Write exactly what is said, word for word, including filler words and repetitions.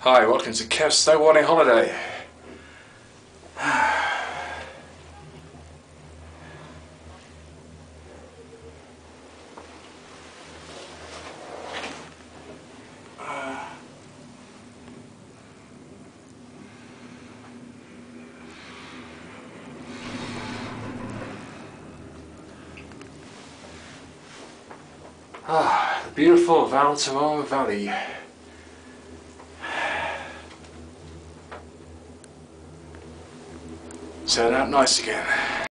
Hi, welcome to Kev's Snowboarding Holiday. Ah, the beautiful Valterrama Valley. Turned out nice again.